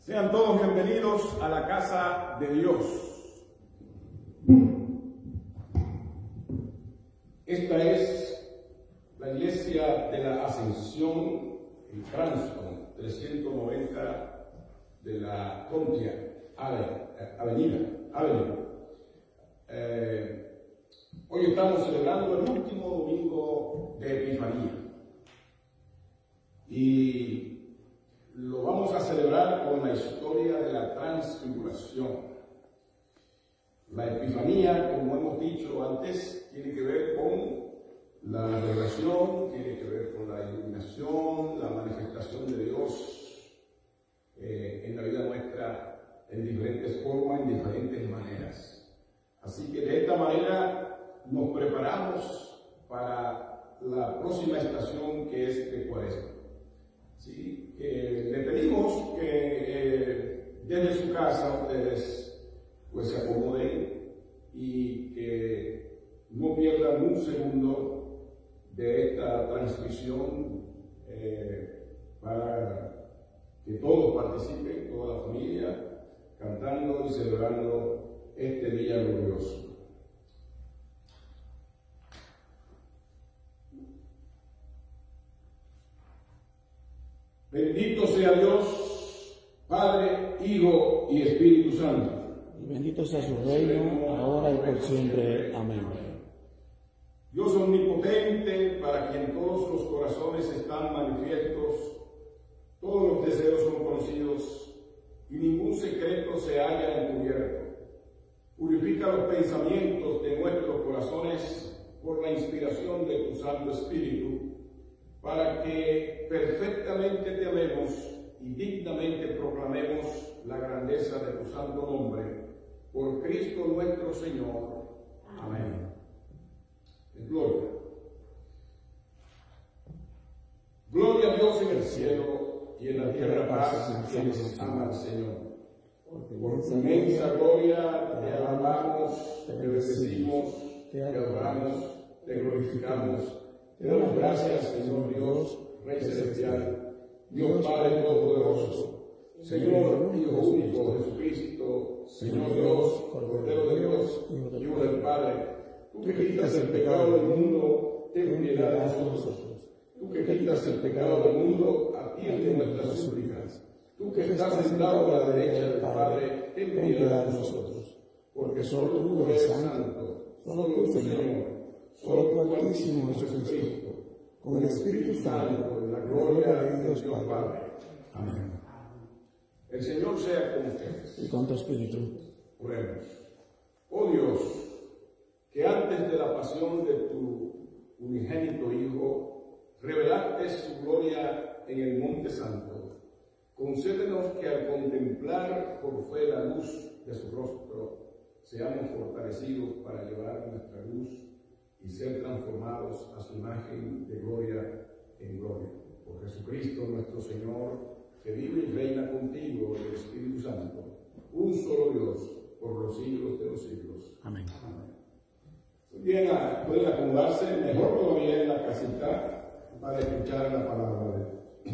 Sean todos bienvenidos a la casa de Dios. Esta es la iglesia de la Ascensión en Cranston, 390 de la Pontiac Avenida. Hoy estamos celebrando el último domingo de Epifanía y lo vamos a celebrar con la historia de la transfiguración. La Epifanía, como hemos dicho antes, tiene que ver con la revelación, tiene que ver con la iluminación, la manifestación de Dios en la vida nuestra en diferentes formas, en diferentes maneras. Así que de esta manera nos preparamos para la próxima estación, que es de Cuaresma. ¿Sí? Le pedimos que desde su casa ustedes pues se acomoden y que no pierdan un segundo de esta transmisión para que todos participen, toda la familia, cantando y celebrando este día glorioso. Bendito sea Dios, Padre, Hijo y Espíritu Santo. Y bendito sea su reino, ahora y por siempre. Amén. Dios omnipotente, para quien todos los corazones están manifiestos, todos los deseos son conocidos y ningún secreto se halla encubierto. Purifica los pensamientos de nuestros corazones por la inspiración de tu Santo Espíritu, para que perfectamente te amemos y dignamente proclamemos la grandeza de tu santo nombre, por Cristo nuestro Señor. Amén. En gloria. Gloria a Dios en el cielo y en la tierra paz a quienes aman al Señor. Por tu inmensa gloria te alabamos, te bendecimos, te adoramos, te glorificamos. Te damos gracias, Señor Dios, Rey Celestial, Dios Padre Todopoderoso, Señor Hijo único, Jesucristo, Señor Dios, Cordero de Dios, Hijo del Padre. Tú que quitas el pecado del mundo, ten piedad de nosotros. Tú que quitas el pecado del mundo, atiende nuestras súplicas. Tú que estás sentado a la derecha del Padre, ten piedad de nosotros. Porque solo tú eres santo, solo tú, Señor, solo tu Altísimo Jesucristo, con el Espíritu Santo, en la gloria de Dios Padre. Amén. El Señor sea con ustedes. Y con tu espíritu. Oremos. Oh Dios, que antes de la pasión de tu unigénito Hijo, revelaste su gloria en el Monte Santo, concédenos que al contemplar por fe la luz de su rostro, seamos fortalecidos para llevar nuestra luz y ser transformados a su imagen de gloria en gloria. Por Jesucristo nuestro Señor, que vive y reina contigo en el Espíritu Santo, un solo Dios, por los siglos de los siglos. Amén. Amén. Bien, pueden acomodarse mejor todavía en la casita para escuchar la palabra de Dios.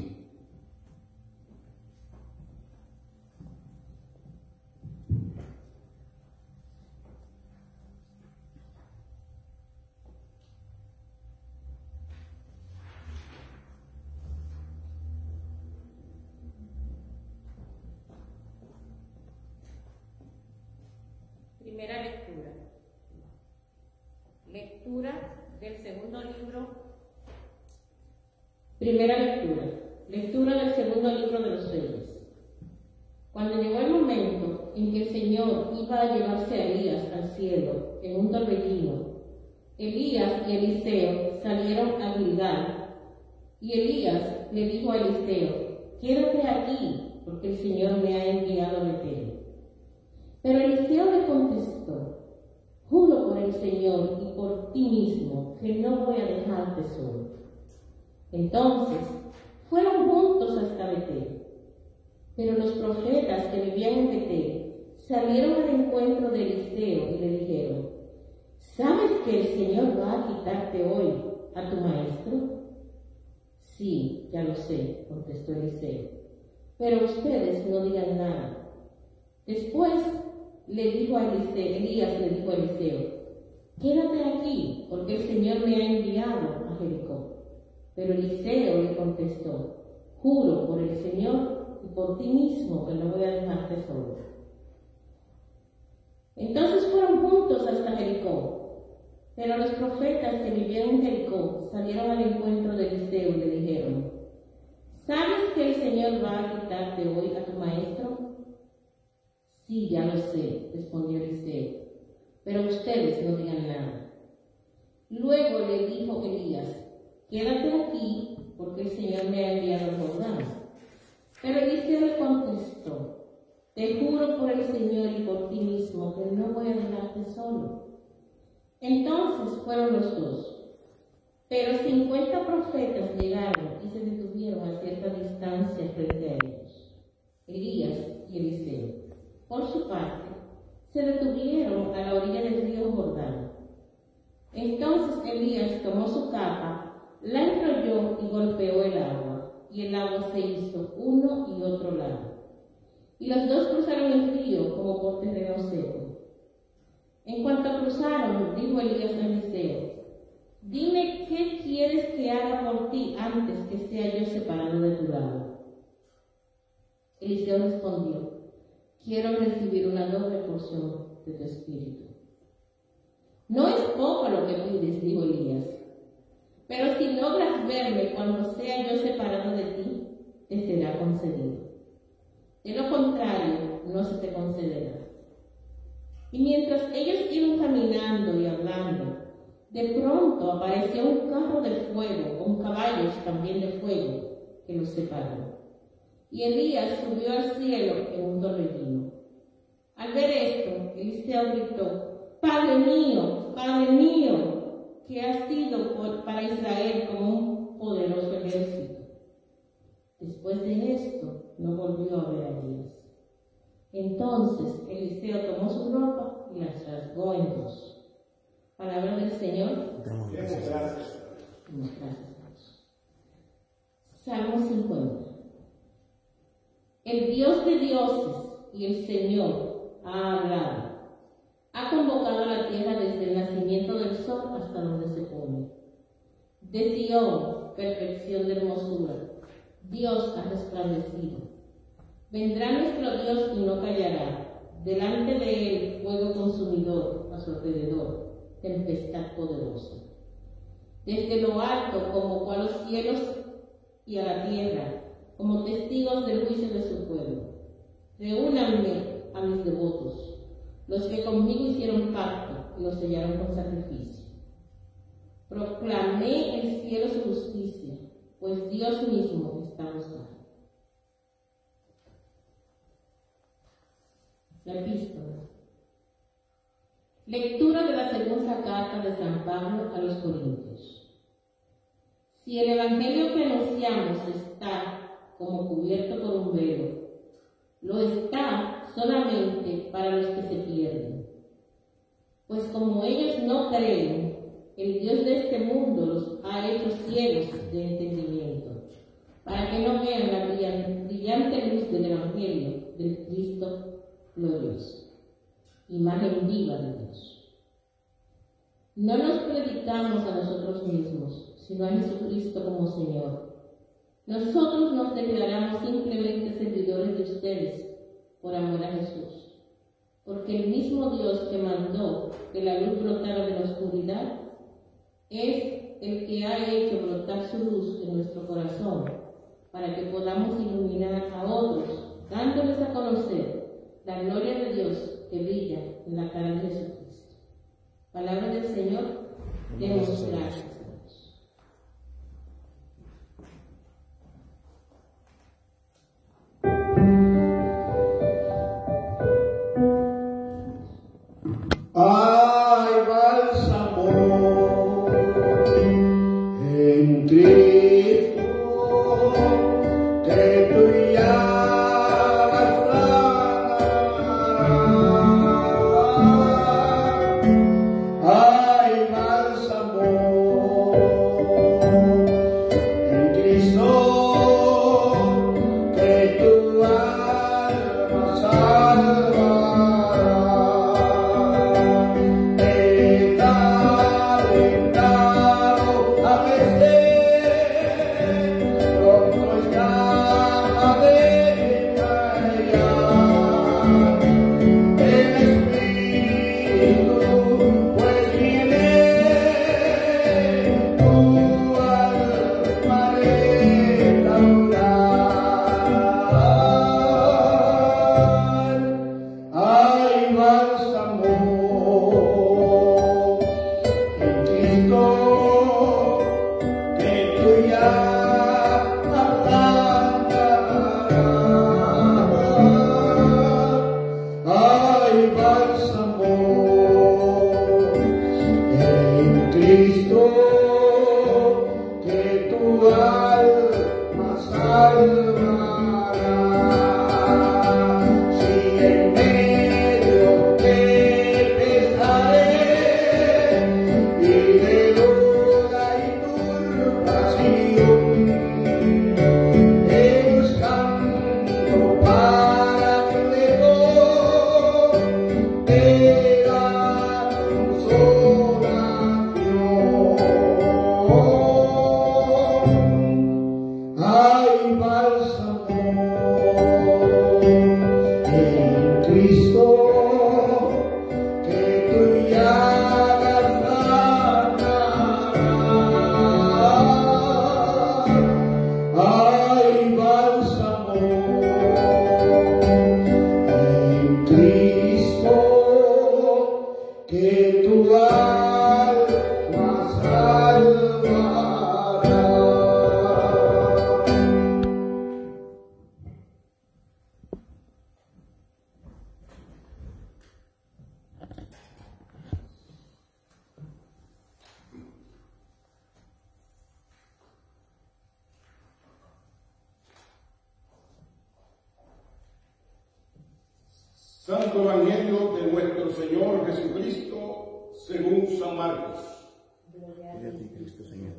Primera lectura. Lectura del segundo libro. Primera lectura. Lectura del segundo libro de los Reyes. Cuando llegó el momento en que el Señor iba a llevarse a Elías al cielo en un torbellino, Elías y Eliseo salieron a Gilgal, y Elías le dijo a Eliseo: quédate aquí, porque el Señor me ha enviado a Betel. Pero Eliseo le contestó: juro por el Señor y por ti mismo que no voy a dejarte solo. Entonces fueron juntos hasta Betel. Pero los profetas que vivían en Betel salieron al encuentro de Eliseo y le dijeron: ¿sabes que el Señor va a quitarte hoy a tu maestro? Sí, ya lo sé, contestó Eliseo. Pero ustedes no digan nada Después Elías le dijo a Eliseo: quédate aquí, porque el Señor me ha enviado a Jericó. Pero Eliseo le contestó: juro por el Señor y por ti mismo que no voy a dejarte solo. Entonces fueron juntos hasta Jericó. Pero los profetas que vivían en Jericó salieron al encuentro de Eliseo y le dijeron: ¿sabes que el Señor va a quitarte hoy a tu maestro? Sí, ya lo sé, respondió Eliseo, pero ustedes no digan nada. Luego le dijo Elías: quédate aquí, porque el Señor me ha enviado al Jordán. Pero Eliseo le contestó: te juro por el Señor y por ti mismo que no voy a dejarte solo. Entonces fueron los dos. Pero 50 profetas llegaron y se detuvieron a cierta distancia frente a ellos, Elías y Eliseo. Por su parte, se detuvieron a la orilla del río Jordán. Entonces Elías tomó su capa, la enrolló y golpeó el agua, y el agua se hizo uno y otro lado. Y los dos cruzaron el río como por terreno seco. En cuanto cruzaron, dijo Elías a Eliseo: dime qué quieres que haga por ti antes que sea yo separado de tu lado. Eliseo respondió: quiero recibir una doble porción de tu espíritu. No es poco lo que pides, dijo Elías, pero si logras verme cuando sea yo separado de ti, te será concedido. De lo contrario, no se te concederá. Y mientras ellos iban caminando y hablando, de pronto apareció un carro de fuego con caballos también de fuego que los separó. Y Elías subió al cielo en un torbellino. Al ver esto, Eliseo gritó: Padre mío, que ha sido para Israel como un poderoso ejército. Después de esto, no volvió a ver a Elías. Entonces Eliseo tomó su ropa y las rasgó en dos. Palabra del Señor. Gracias. Salmo 50. El Dios de dioses y el Señor ha hablado. Ha convocado a la tierra desde el nacimiento del sol hasta donde se pone. De Sión, perfección de hermosura, Dios ha resplandecido. Vendrá nuestro Dios y no callará. Delante de él, fuego consumidor, a su alrededor, tempestad poderosa. Desde lo alto convocó a los cielos y a la tierra, como testigos del juicio de su pueblo. Reúnanme a mis devotos, los que conmigo hicieron pacto y los sellaron con sacrificio. Proclamé el cielo su justicia, pues Dios mismo está buscando. La epístola. Lectura de la segunda carta de San Pablo a los Corintios. Si el evangelio que anunciamos está como cubierto por un velo, lo está solamente para los que se pierden. Pues como ellos no creen, el Dios de este mundo los ha hecho ciegos de entendimiento, para que no vean la brillante luz del evangelio del Cristo glorioso, imagen viva de Dios. No nos predicamos a nosotros mismos, sino a Jesucristo como Señor. Nosotros nos declaramos simplemente servidores de ustedes por amor a Jesús, porque el mismo Dios que mandó que la luz brotara de la oscuridad es el que ha hecho brotar su luz en nuestro corazón, para que podamos iluminar a otros, dándoles a conocer la gloria de Dios que brilla en la cara de Jesucristo. Palabra del Señor, demos gracias. Ay, bálsamo en Cristo, que tú ya ay, bálsamo Santo Evangelio de nuestro Señor Jesucristo según San Marcos. Gloria a ti, Cristo Señor.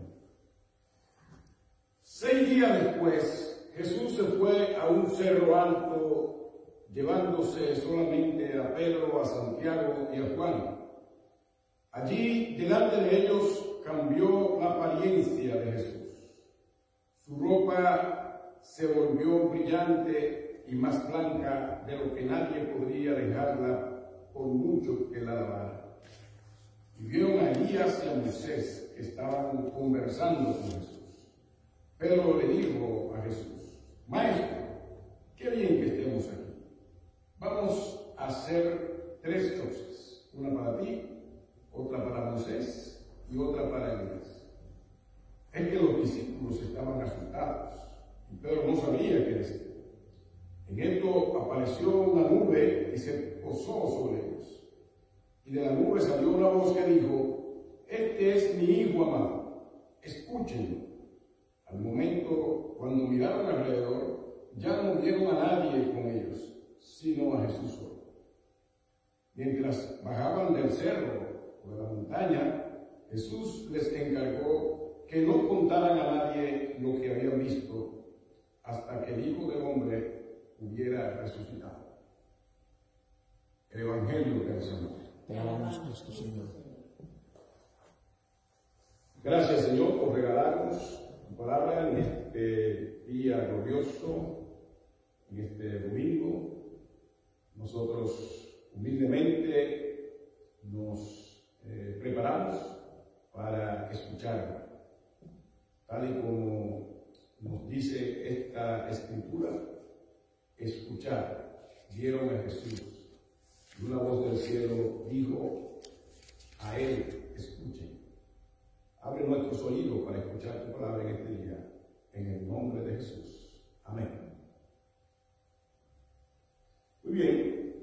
6 días después, Jesús se fue a un cerro alto, llevándose solamente a Pedro, a Santiago y a Juan. Allí, delante de ellos, cambió la apariencia de Jesús. Su ropa se volvió brillante y más blanca de lo que nadie podría dejarla por mucho que la lavara. Y vieron a Elías y a Moisés que estaban conversando con Jesús. Pedro le dijo a Jesús: Maestro, qué bien que estemos aquí. Vamos a hacer 3 cosas, una para ti, otra para Moisés y otra para Elías. Es que los discípulos estaban asustados y Pedro no sabía qué decir. En esto apareció una nube y se posó sobre ellos. Y de la nube salió una voz que dijo: Este es mi Hijo amado, escúchenlo. Al momento, cuando miraron alrededor, ya no vieron a nadie con ellos, sino a Jesús solo. Mientras bajaban del cerro o de la montaña, Jesús les encargó que no contaran a nadie lo que habían visto hasta que el Hijo del Hombre hubiera resucitado. El Evangelio del Señor. Te alabamos, Cristo Señor. Gracias, Señor, por regalarnos tu palabra en este día glorioso, en este domingo. Nosotros humildemente nos preparamos para escucharla. Tal y como nos dice esta escritura, escuchar, vieron a Jesús. Y una voz del cielo dijo a él: escuchen. Abre nuestros oídos para escuchar tu palabra en este día, en el nombre de Jesús. Amén. Muy bien.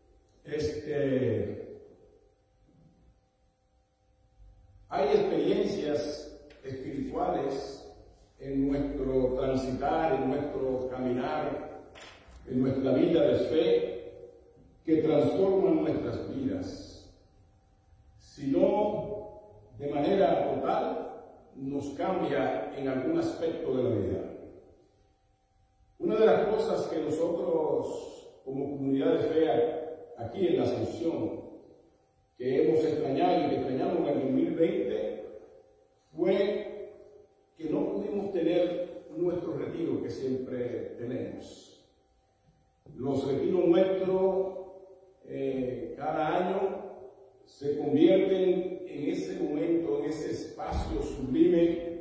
Hay experiencias espirituales en nuestro transitar, en nuestro caminar, en nuestra vida de fe, que transforman nuestras vidas. Si no, de manera total, nos cambia en algún aspecto de la vida. Una de las cosas que nosotros, como comunidad de fe aquí en la Asunción, que hemos extrañado y que extrañamos en el 2020, fue que no pudimos tener nuestro retiro que siempre tenemos. Los retiros nuestros cada año se convierten en ese momento, en ese espacio sublime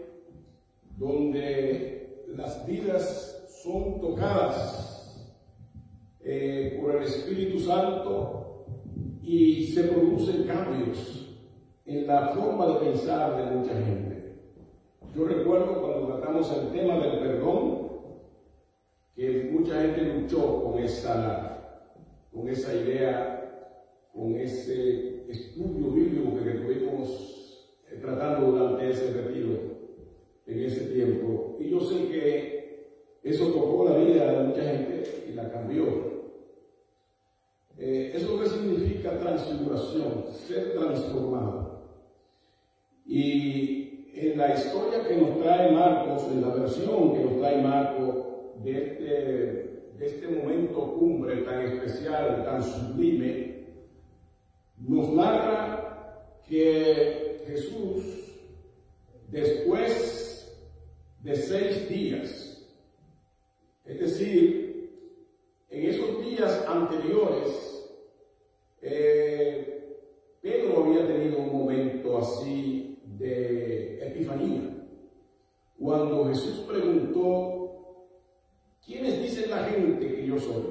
donde las vidas son tocadas por el Espíritu Santo y se producen cambios en la forma de pensar de mucha gente. Yo recuerdo cuando tratamos el tema del perdón, que mucha gente luchó con esa idea, con ese estudio bíblico que estuvimos tratando durante ese retiro, en ese tiempo. Y yo sé que eso tocó la vida de mucha gente y la cambió. Eso es lo que significa transfiguración, ser transformado. Y en la historia que nos trae Marcos, en la versión que nos trae Marcos de este momento cumbre tan especial, tan sublime, nos narra que Jesús, después de 6 días, es decir, en esos días anteriores, Pedro había tenido un momento así de epifanía, cuando Jesús preguntó: ¿quiénes dicen la gente que yo soy?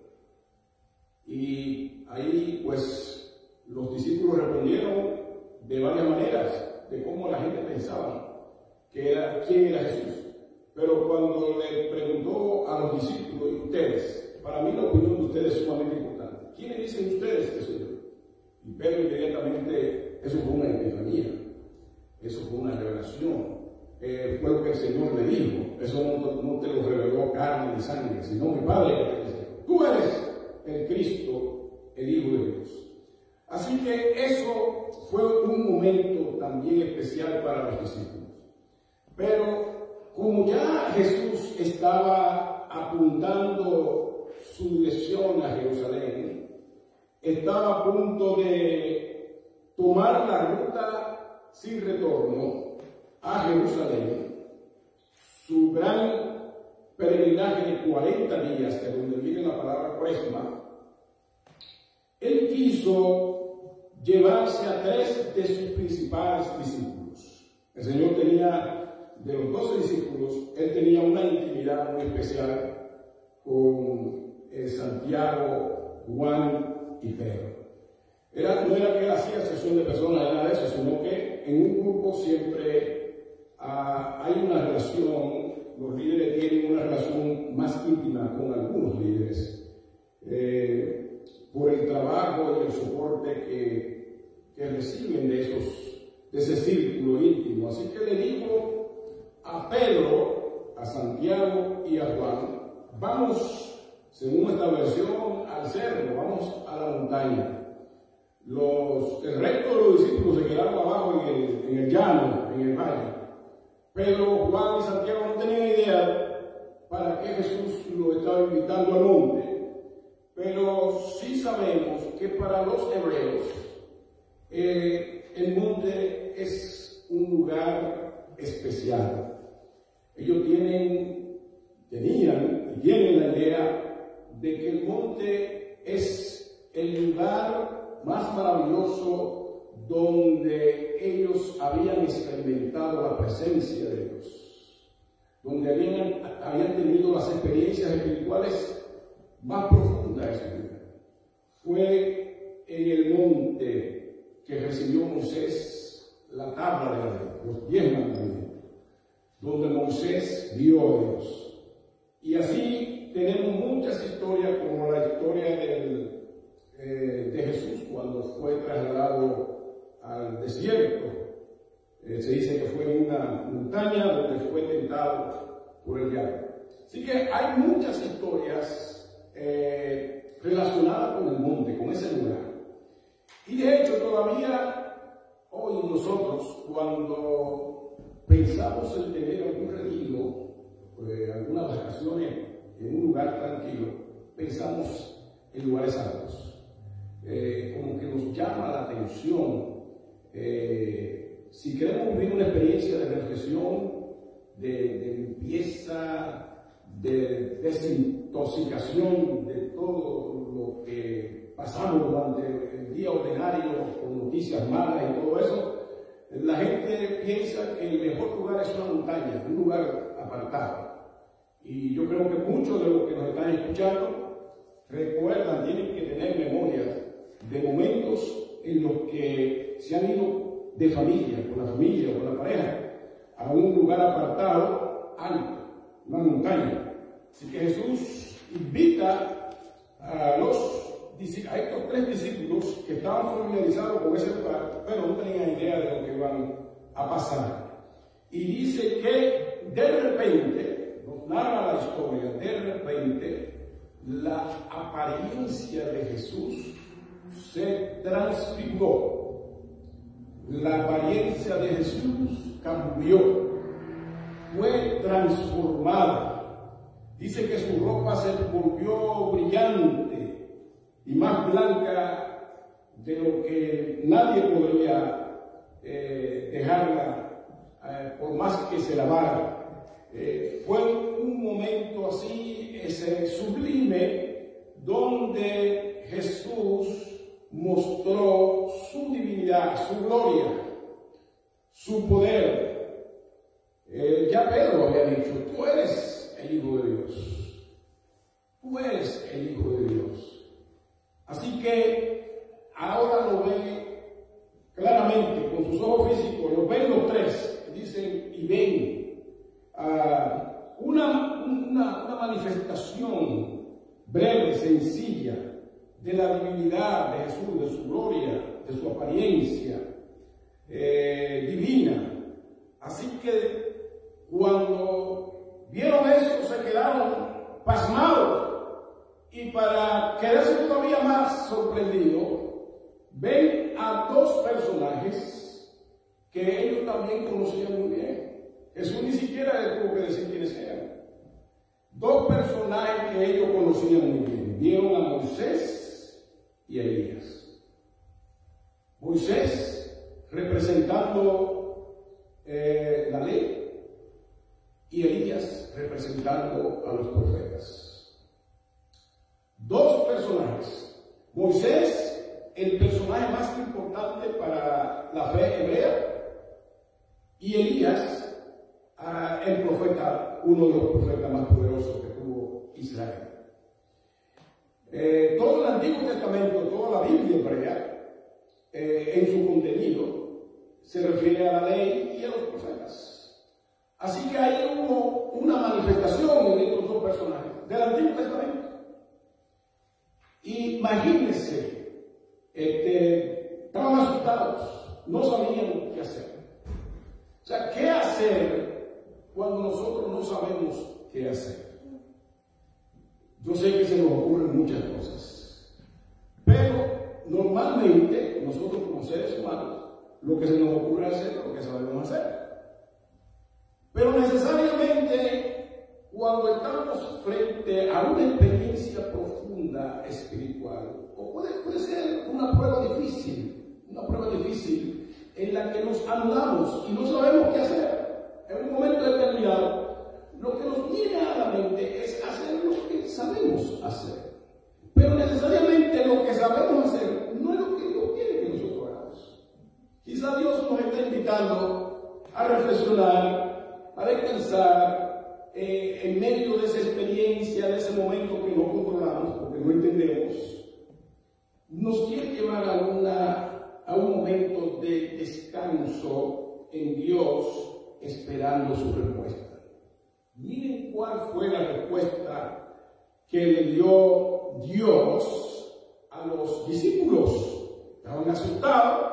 Y ahí pues los discípulos respondieron de varias maneras de cómo la gente pensaba quién era Jesús. Pero cuando le preguntó a los discípulos: ¿y ustedes? Para mí la opinión de ustedes es sumamente importante. ¿Quiénes dicen ustedes que soy yo? Y Pedro inmediatamente, eso fue una epifanía, eso fue una revelación. Fue lo que el Señor le dijo. Eso no te lo reveló carne ni sangre, sino mi Padre que te dice: tú eres el Cristo, el Hijo de Dios. Así que eso fue un momento también especial para los discípulos. Pero como ya Jesús estaba apuntando su dirección a Jerusalén, estaba a punto de tomar la ruta sin retorno a Jerusalén, su gran peregrinaje de 40 días, de donde viene la palabra cuaresma, él quiso llevarse a 3 de sus principales discípulos. El Señor tenía, de los 12 discípulos, él tenía una intimidad muy especial con Santiago, Juan y Pedro. No era que él hacía sesión de personas, nada de eso, sino que en un grupo siempre hay una relación, los líderes tienen una relación más íntima con algunos líderes, por el trabajo y el soporte que reciben de ese círculo íntimo. Así que le dijo a Pedro, a Santiago y a Juan: vamos, según esta versión, al cerro, vamos a la montaña. El resto de los discípulos se quedaron abajo en el llano, en el valle. Pedro, Juan y Santiago no tenían idea para qué Jesús lo estaba invitando al monte. Pero sí sabemos que para los hebreos el monte es un lugar especial. Ellos tenían y tienen la idea de que el monte es el lugar más maravilloso donde ellos habían experimentado la presencia de Dios, donde habían tenido las experiencias espirituales más profundas de su vida. Fue en el monte que recibió Moisés la tabla de la ley, los 10 mandamientos, donde Moisés vio a Dios. Y así tenemos muchas historias, como la historia de Jesús cuando fue trasladado al desierto. Se dice que fue en una montaña donde fue tentado por el diablo. Así que hay muchas historias relacionadas con el monte, con ese lugar. Y de hecho todavía hoy nosotros, cuando pensamos en tener algún retiro, algunas vacaciones en un lugar tranquilo, pensamos en lugares altos. Como que nos llama la atención. Si queremos vivir una experiencia de reflexión, de limpieza, de desintoxicación de todo lo que pasamos durante el día ordinario, con noticias malas y todo eso, la gente piensa que el mejor lugar es una montaña, un lugar apartado. Y yo creo que muchos de los que nos están escuchando recuerdan, tienen que tener memoria de momentos en los que se han ido de familia, con la familia o con la pareja, a un lugar apartado, alto, una montaña. Así que Jesús invita a estos 3 discípulos que estaban familiarizados con ese lugar, pero no tenían idea de lo que iban a pasar. Y dice que de repente, nos narra la historia, de repente la apariencia de Jesús se transfiguró. La apariencia de Jesús cambió, fue transformada. Dice que su ropa se volvió brillante y más blanca de lo que nadie podría dejarla, por más que se lavara. Fue un momento así sublime, donde Jesús mostró su divinidad, su gloria, su poder. Ya Pedro había dicho: tú eres el Hijo de Dios, tú eres el Hijo de Dios. Así que ahora lo ve claramente con sus ojos físicos, lo ven los 3, dicen y ven una manifestación breve, sencilla, de la divinidad de Jesús, de su gloria, de su apariencia divina. Así que cuando vieron eso se quedaron pasmados, y para quedarse todavía más más sorprendido, ven a dos personajes que ellos también conocían muy bien. Jesús ni siquiera les tuvo que decir quiénes eran. Dos personajes que ellos conocían muy bien. Vieron a Moisés y a Elías. Moisés representando la ley y Elías representando a los profetas. Dos personajes. Moisés, el personaje más importante para la fe hebrea, y Elías, el profeta, uno de los profetas más poderosos que tuvo Israel. Todo el Antiguo Testamento, toda la Biblia hebrea, en su contenido, se refiere a la ley y a los profetas. Así que ahí hubo una manifestación en estos dos personajes del Antiguo Testamento. Imagínense, estaban asustados, no sabían qué hacer. O sea, ¿qué hacer cuando nosotros no sabemos qué hacer? Yo sé que se nos ocurren muchas cosas, pero normalmente nosotros como seres humanos, lo que se nos ocurre hacer es lo que sabemos hacer. Pero necesariamente, cuando estamos frente a una experiencia profunda espiritual, o puede ser una prueba difícil en la que nos anulamos y no sabemos qué hacer, en un momento determinado, lo que nos viene a la mente es hacer lo que sabemos hacer. Pero necesariamente lo que sabemos hacer no es lo que Dios quiere que nosotros hagamos. Quizá Dios nos está invitando a reflexionar, a descansar en medio de esa experiencia, de ese momento que no controlamos, porque no entendemos. Nos quiere llevar a un momento de descanso en Dios, esperando su respuesta. Miren cuál fue la respuesta que le dio Dios a los discípulos. Estaban asustados,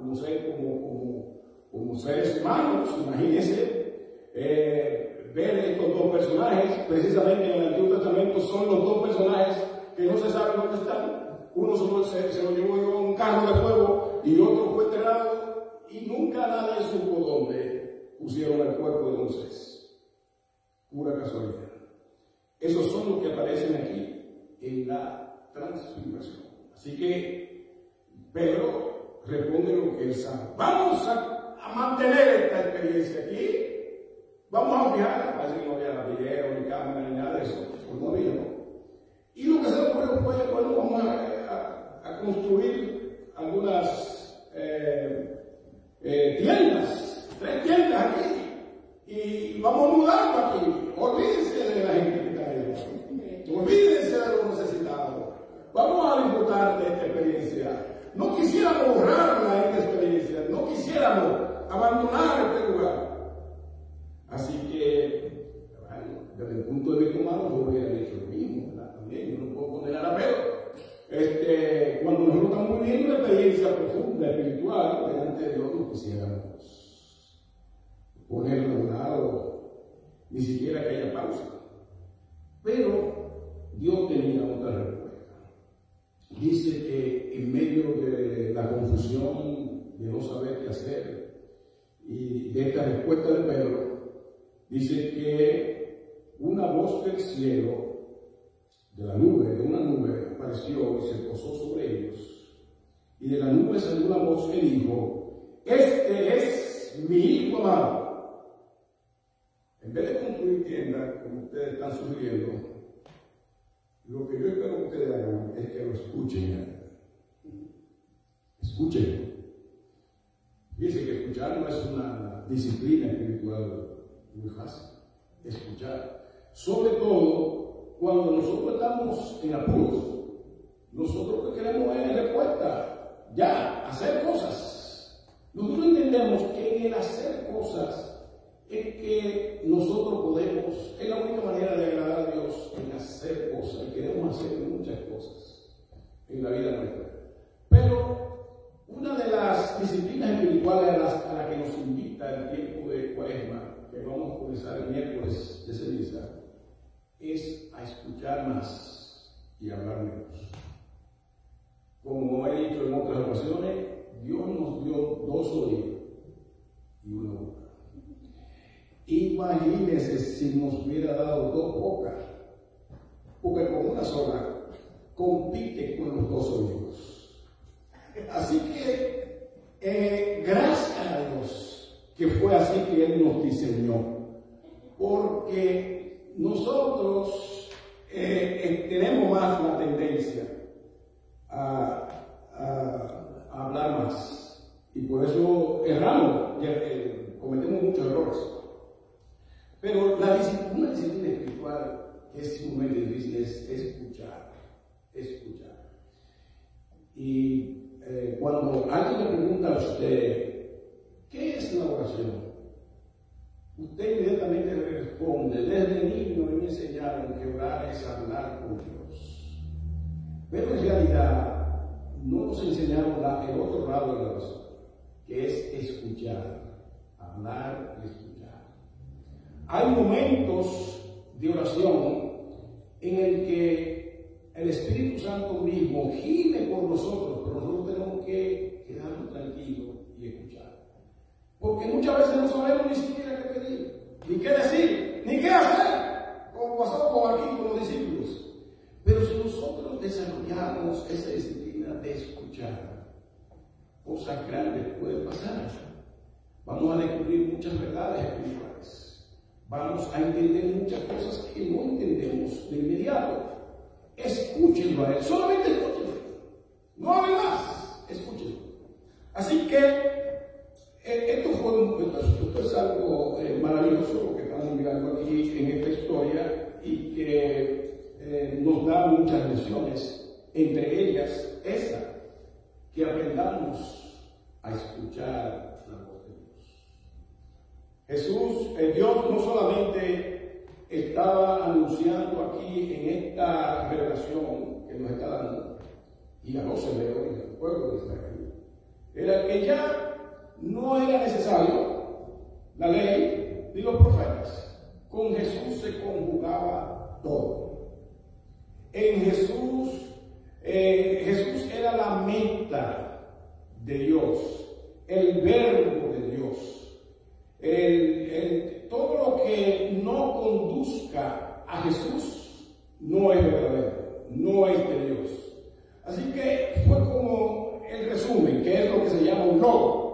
como seres humanos. Imagínense ver estos dos personajes. Precisamente en el Antiguo Testamento son los dos personajes que no se sabe dónde están. Uno se lo llevó en un carro de fuego y otro fue enterrado, y nunca nadie supo dónde pusieron el cuerpo de Moisés. Pura casualidad. Esos son los que aparecen aquí en la transfiguración. Así que Pedro responde lo que él sabe. Vamos a mantener esta experiencia aquí. Vamos a fijar, parece que no había video, ni cámara, ni nada de eso. Pues no había, ¿no? Y lo que se ocurrió fue, bueno, vamos a construir algunas tiendas, 3 tiendas aquí. Y vamos a mudarlo aquí. Olvídense de la gente que está ahí. Olvídense de los necesitados. Vamos a disfrutar de esta experiencia. No quisiéramos borrarla, esta experiencia. No quisiéramos abandonar este lugar. Así que, bueno, desde el punto de vista humano, yo hubiera hecho lo mismo, ¿verdad? También yo no puedo condenar a Pedro. Cuando nosotros estamos viviendo una experiencia profunda, espiritual, delante de Dios, no quisiéramos ponerlo a un lado, ni siquiera que haya pausa. Pero Dios tenía otra respuesta. Dice que en medio de la confusión, de no saber qué hacer, y de esta respuesta de Pedro, dice que una voz del cielo, de una nube, apareció y se posó sobre ellos. Y de la nube salió una voz que dijo: este es mi hijo amado. En vez de construir tiendas, como ustedes están sugiriendo, lo que yo espero que ustedes hagan es que lo escuchen. Escuchen. Fíjense que escuchar no es una disciplina espiritual muy fácil. Escuchar. Sobre todo cuando nosotros estamos en apuros. Nosotros lo que queremos es respuesta. Ya, hacer cosas. Nosotros entendemos que en el hacer cosas es que nosotros podemos, es la única manera de agradar a Dios, en hacer cosas, y queremos hacer muchas cosas en la vida nuestra. Pero una de las disciplinas espirituales a la que nos invita el tiempo de Cuaresma, que vamos a comenzar el miércoles de ceniza, es a escuchar más y hablar menos. 2 oídos y una boca. Imagínense si nos hubiera dado 2 bocas, porque con una sola compite con los 2 oídos. Así que gracias a Dios que fue así que Él nos diseñó, porque nosotros tenemos más la tendencia a hablar más, y por eso erramos, cometemos muchos errores. Pero una disciplina espiritual es sumamente difícil, es escuchar. Y cuando alguien le pregunta a usted, ¿qué es la oración? Usted inmediatamente le responde, desde niño me enseñaron que orar es hablar con Dios. Pero en realidad no nos enseñaron el otro lado de la oración, que es escuchar, hablar y escuchar. Hay momentos de oración en el que el Espíritu Santo mismo gime por nosotros, pero nosotros tenemos que quedarnos tranquilos y escuchar. Porque muchas veces no sabemos ni siquiera qué pedir, ni qué decir, ni qué hacer, como pasó aquí con los discípulos. Pero si nosotros desarrollamos esa disciplina de escuchar, cosas grandes pueden pasar. Vamos a descubrir muchas verdades espirituales. Vamos a entender muchas cosas que no entendemos de inmediato. Escúchenlo a Él, solamente escúchenlo. No hable más, escúchenlo. Así que esto es algo maravilloso, lo que estamos mirando aquí en esta historia, y que nos da muchas lecciones, entre ellas esa, que aprendamos a escuchar la voz de Dios. Dios no solamente estaba anunciando aquí en esta revelación que nos está dando, y a los hebreos y al pueblo de Israel, era que ya no era necesario la ley ni los profetas. Con Jesús se conjugaba todo. En Jesús era la meta de Dios, el verbo de Dios. Todo lo que no conduzca a Jesús no es verdadero, no es de Dios. Así que fue como el resumen, que es lo que se llama un logo.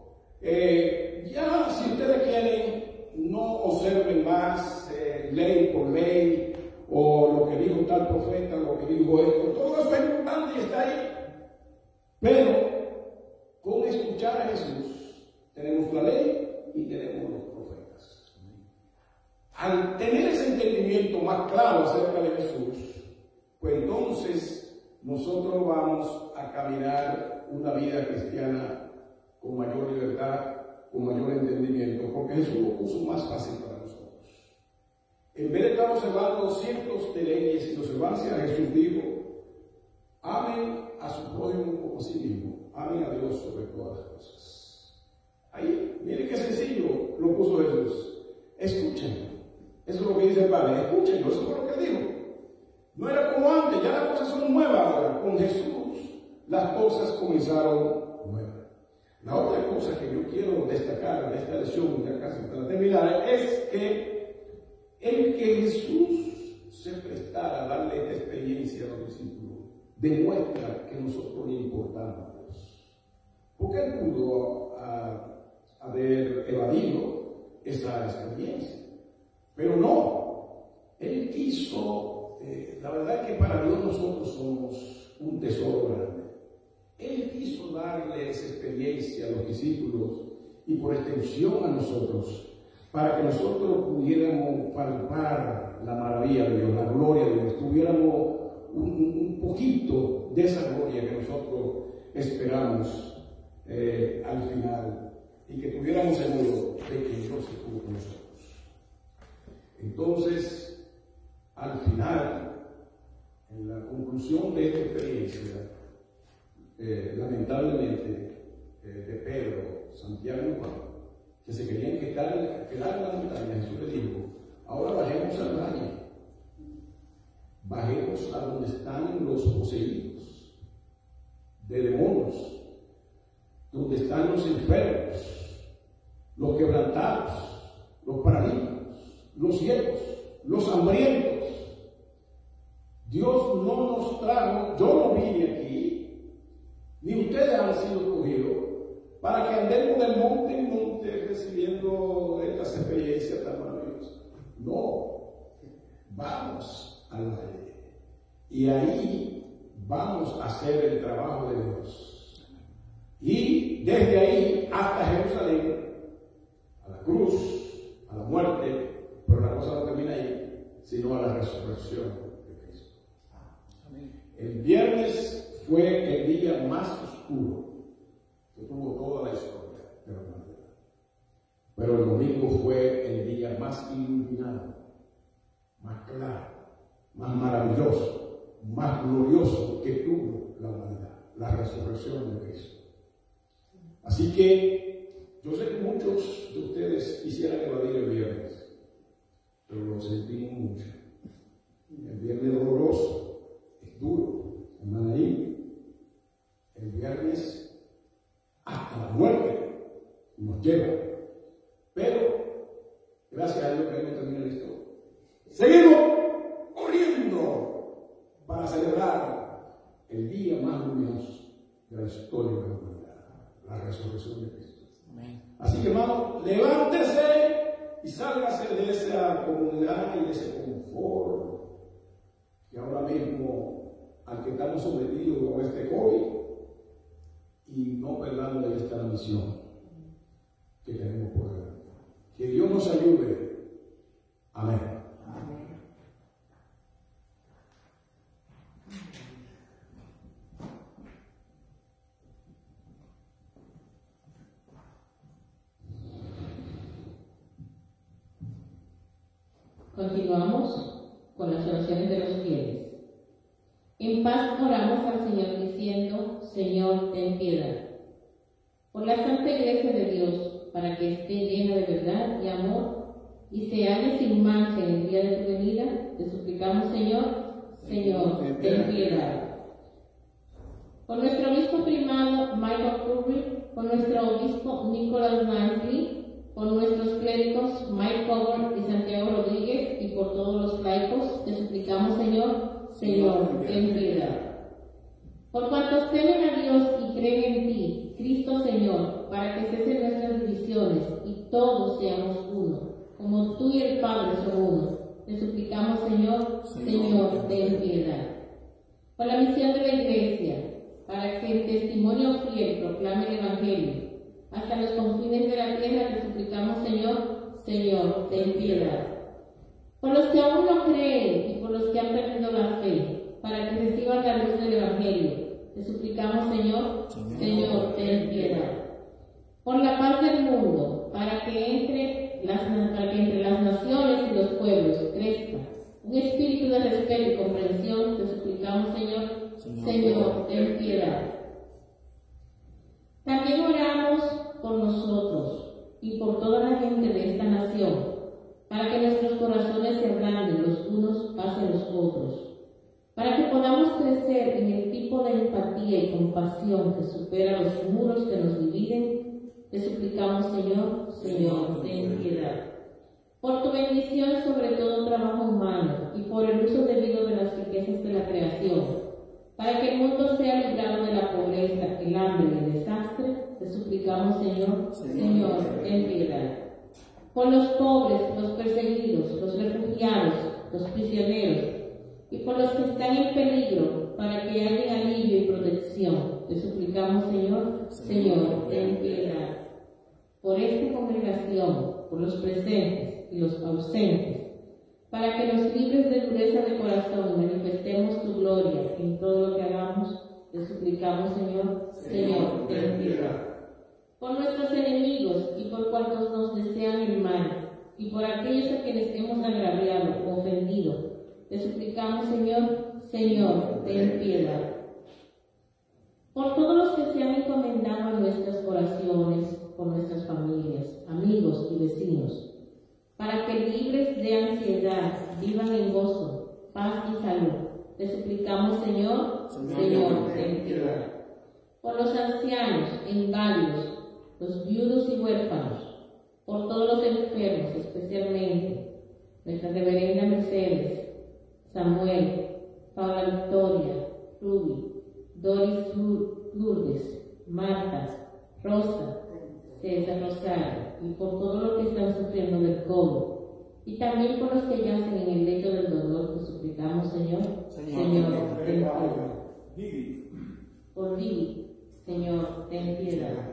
Ya si ustedes quieren, no observen más ley por ley, o lo que dijo tal profeta, lo que dijo esto. Todo eso es importante y está ahí. Pero con escuchar a Jesús tenemos la ley y tenemos los profetas. Al tener ese entendimiento más claro acerca de Jesús, pues entonces nosotros vamos a caminar una vida cristiana con mayor libertad, con mayor entendimiento, porque Jesús lo puso más fácil para nosotros. En vez de estar observando cientos de leyes y observancias, Jesús dijo: amen a su prójimo como a sí mismo, amen a Dios sobre todas las cosas. Ahí, miren qué sencillo lo puso Jesús. Escúchenlo. Eso es lo que dice el Padre, escúchenlo, eso fue lo que dijo. No era como antes, ya las cosas son nuevas ahora. Con Jesús las cosas comenzaron nuevas. La otra cosa que yo quiero destacar de esta lección, ya casi para terminar, es que el que Jesús se prestara a darle esta experiencia a los discípulos demuestra que nosotros le importamos. Porque él pudo haber evadido esa experiencia, pero no, él quiso, la verdad es que para Dios nosotros somos un tesoro grande. Él quiso darle esa experiencia a los discípulos y por extensión a nosotros, para que nosotros pudiéramos palpar la maravilla de Dios, la gloria de Dios, tuviéramos un poquito de esa gloria que nosotros esperamos al final, y que tuviéramos seguro de que Dios estuvo con nosotros. Entonces, al final, en la conclusión de esta experiencia, lamentablemente, de Pedro, Santiago y Juan, que se querían quedar en la montaña, Jesús les dijo: ahora bajemos al valle, bajemos a donde están los poseídos de demonios, donde están los enfermos los quebrantados, los paralíticos, los ciegos, los hambrientos. Dios no nos trajo, yo no vine aquí, ni ustedes han sido escogidos, para que andemos de monte en monte recibiendo estas experiencias tan maravillosas. No, vamos al valle y ahí vamos a hacer el trabajo de Dios. Y desde ahí hasta Jerusalén, a la cruz, a la muerte, pero la cosa no termina ahí, sino a la resurrección de Cristo. El viernes fue el día más oscuro que tuvo toda la historia de la humanidad. Pero el domingo fue el día más iluminado, más claro, más maravilloso, más glorioso que tuvo la humanidad, la resurrección de Cristo. Así que yo sé que muchos de ustedes quisieran evadir el viernes, pero lo sentí mucho. El viernes doloroso, es duro, hermana ahí. El viernes hasta la muerte nos lleva. Pero, gracias a Dios que no termina esto. Seguimos corriendo para celebrar el día más luminoso de la historia de la humanidad, la resurrección de Cristo. Amén. Así que, hermano, levántese y sálgase de esa comunidad y de ese confort que ahora mismo, al que estamos sometidos con este COVID, y no perdamos de esta misión que tenemos por delante. Que Dios nos ayude. Amén. Amén. Continuamos con las oraciones de los fieles. En paz oramos al Señor diciendo: Señor, ten piedad. Por la Santa Iglesia de Dios, para que esté llena de verdad y amor y se halle sin mancha en el día de tu venida, te suplicamos, Señor, ten piedad. Por nuestro obispo primado Michael Curry, por nuestro obispo Nicholas Knightley, por nuestros clérigos Mike Coburn y Santiago Rodríguez, y por todos los laicos, te suplicamos, Señor, ten piedad. Por cuantos temen a Dios y creen en ti, Cristo Señor, para que cesen nuestras divisiones y todos seamos uno, como tú y el Padre son uno, te suplicamos, Señor, ten piedad. Por la misión de la Iglesia, para que el testimonio fiel proclame el Evangelio hasta los confines de la tierra, te suplicamos, Señor, ten piedad. Por los que aún no creen y por los que han perdido la fe, para que reciban la luz del Evangelio, te suplicamos, Señor, ten piedad. Por la paz del mundo, para que entre las naciones y los pueblos crezca un espíritu de respeto y comprensión, te suplicamos, Señor, ten piedad. También oramos por nosotros y por toda la gente de esta nación, para que nuestros corazones se ablanden los unos hacia los otros, para que podamos crecer en el tipo de empatía y compasión que supera los muros que nos dividen, te suplicamos, Señor, ten piedad. Por tu bendición sobre todo trabajo humano y por el uso debido de las riquezas de la creación, para que el mundo sea librado de la pobreza, el hambre y el desastre, te suplicamos, Señor, ten piedad. Por los pobres, los perseguidos, los refugiados, los prisioneros, y por los que están en peligro, para que haya alivio y protección, te suplicamos, Señor, ten piedad. Por esta congregación, por los presentes y los ausentes, para que los libres de dureza de corazón manifestemos tu gloria en todo lo que hagamos, te suplicamos, Señor, ten piedad. Por nuestros enemigos y por cuantos nos desean el mal, y por aquellos a quienes hemos agraviado o ofendido, te suplicamos, Señor, ten piedad. Por todos los que se han encomendado a nuestras oraciones, por nuestras familias, amigos y vecinos, para que libres de ansiedad vivan en gozo, paz y salud, te suplicamos, Señor, ten piedad. Por los ancianos e inválidos, los viudos y huérfanos, por todos los enfermos, especialmente nuestra reverenda Mercedes, Samuel, Paula Victoria, Ruby, Doris Lourdes, Marta, Rosa, César Rosario, y por todos los que están sufriendo del COVID, y también por los que yacen en el lecho del dolor, te suplicamos, Señor, ten piedad. Por Vivi, Señor, ten piedad.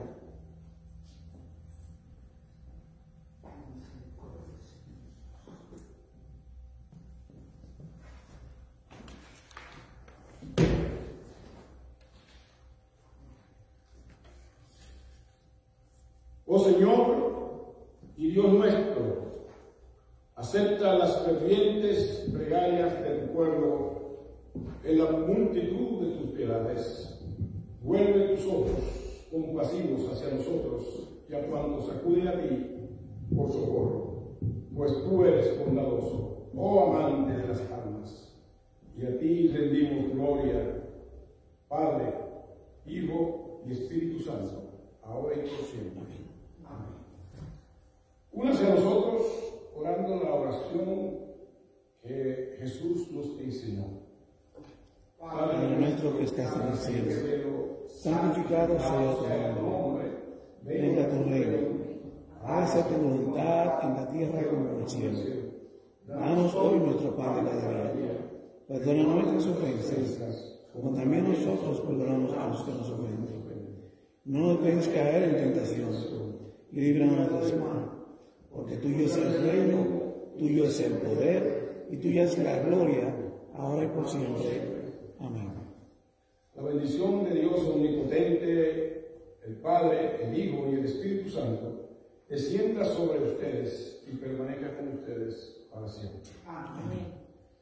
Oh Señor y Dios nuestro, acepta las fervientes plegarias de tu pueblo en la multitud de tus piedades. Vuelve tus ojos compasivos hacia nosotros y a cuantos acuden a ti por socorro, pues tú eres bondadoso, oh amante de las almas, y a ti rendimos gloria, Padre, Hijo y Espíritu Santo, ahora y por siempre. Amén. Únase a nosotros orando la oración que Jesús nos enseñó. Padre nuestro que estás en el cielo, santificado sea tu nombre, venga tu reino, hágase tu voluntad en la tierra como en el cielo. Danos hoy nuestro pan de cada día, perdona nuestras ofensas, como también nosotros perdonamos a los que nos ofenden. No nos dejes caer en tentación, y líbranos del mal, porque tuyo es el reino, tuyo es el poder, y tuya es la gloria, ahora y por siempre. Amén. La bendición de Dios omnipotente, el Padre, el Hijo y el Espíritu Santo, descienda sobre ustedes y permanezca con ustedes para siempre. Amén.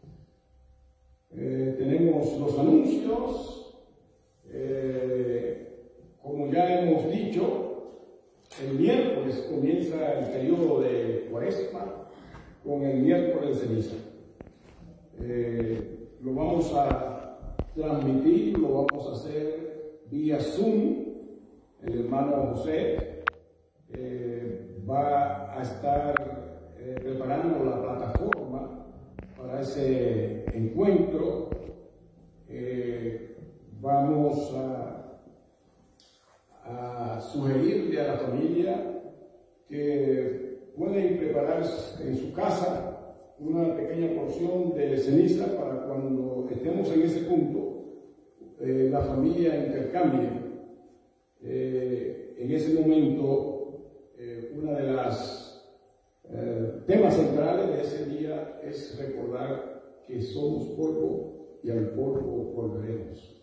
Tenemos los anuncios. Como ya hemos dicho, el miércoles comienza el periodo de Cuaresma con el miércoles de ceniza. Lo vamos a transmitir, lo vamos a hacer vía Zoom. El hermano José va a estar preparando la plataforma para ese encuentro. Vamos a sugerirle a la familia que pueden preparar en su casa una pequeña porción de ceniza para cuando estemos en ese punto, la familia intercambie. En ese momento, una de las temas centrales de ese día es recordar que somos polvo y al polvo volveremos.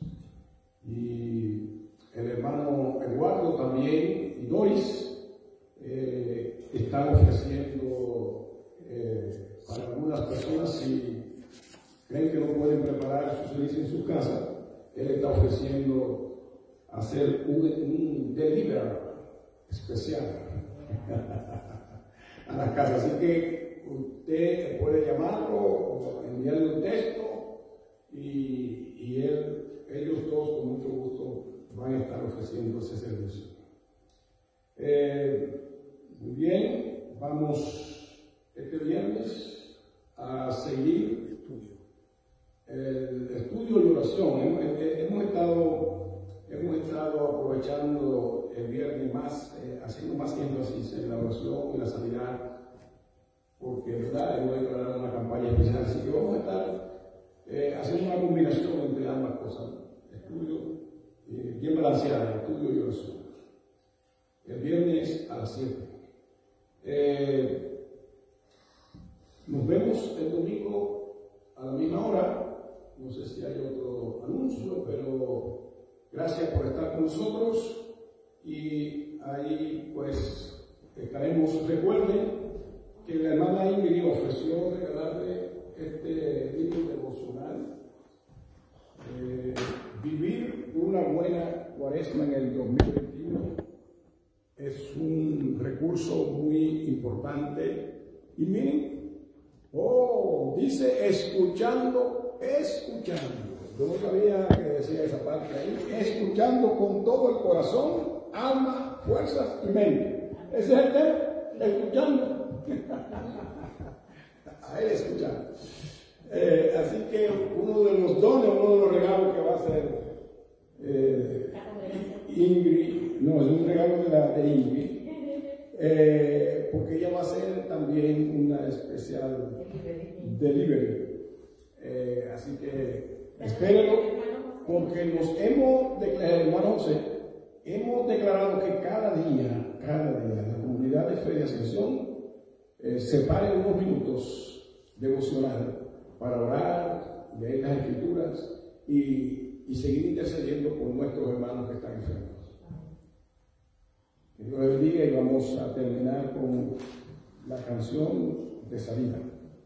Y el hermano Eduardo también y Doris están ofreciendo para algunas personas, si creen que no pueden preparar su ceniza en su casa, él está ofreciendo hacer un delivery especial a la casa. Así que usted puede llamarlo o enviarle un texto y ellos todos con mucho gusto van a estar ofreciendo ese servicio. Muy bien, vamos este viernes a seguir el estudio y oración. Hemos estado aprovechando el viernes más, haciendo más énfasis en la oración y la sanidad, porque verdad hemos declarado una campaña especial, así que vamos a estar haciendo una combinación entre ambas cosas, estudio bien balanceada, estudio y oración. El viernes a las 7. Nos vemos el domingo a la misma hora. No sé si hay otro anuncio, pero gracias por estar con nosotros y ahí pues estaremos. Recuerden que la hermana Ingrid ofreció regalarle este libro devocional, Vivir una buena Cuaresma en el 2021. Es un recurso muy importante. Y miren, dice escuchando. Yo no sabía que decía esa parte ahí. Escuchando con todo el corazón, alma, fuerzas y mente. Ese es el tema. escuchando. A él escuchando. Así que uno de los dones, uno de los regalos que va a hacer Ingrid, no, es un regalo de Ingrid, porque ella va a hacer también una especial delivery. Así que espérenlo, porque hermano José, hemos declarado que cada día la comunidad de Fe de Ascensión separe unos minutos devocional para orar, leer las Escrituras y seguir intercediendo por nuestros hermanos que están enfermos. Que Dios les bendiga y vamos a terminar con la canción de salida.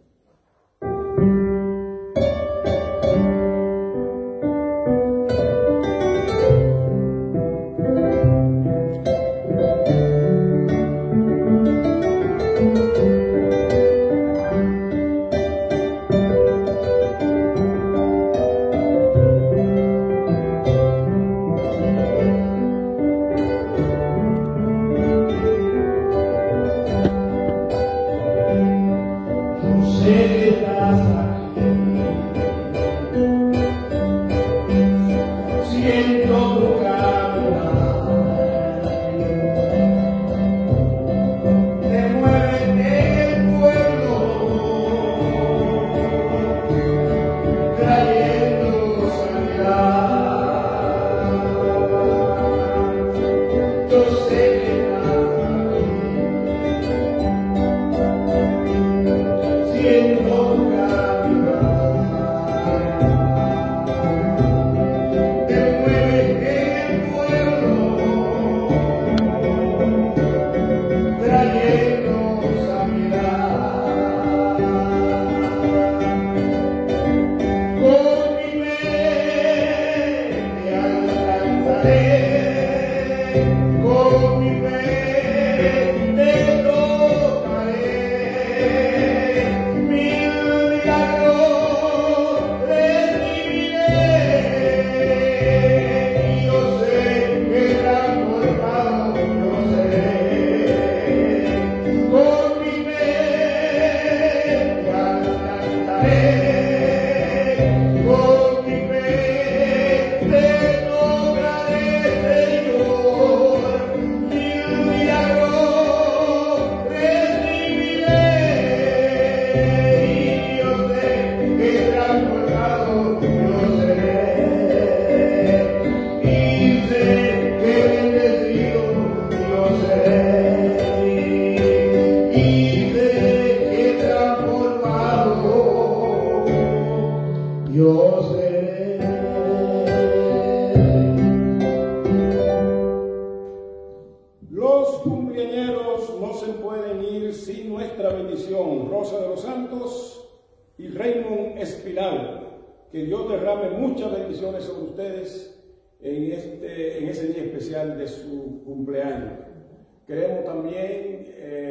Que Dios derrame muchas bendiciones sobre ustedes en ese día especial de su cumpleaños. Queremos también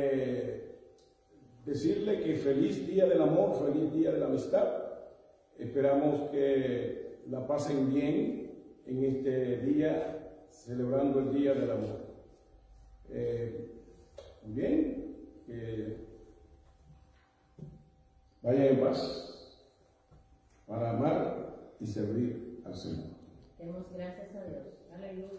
decirle que feliz día del amor, feliz día de la amistad. Esperamos que la pasen bien en este día, celebrando el día del amor. Bien, vayan en paz para amar y servir al Señor. Demos gracias a Dios. Aleluya.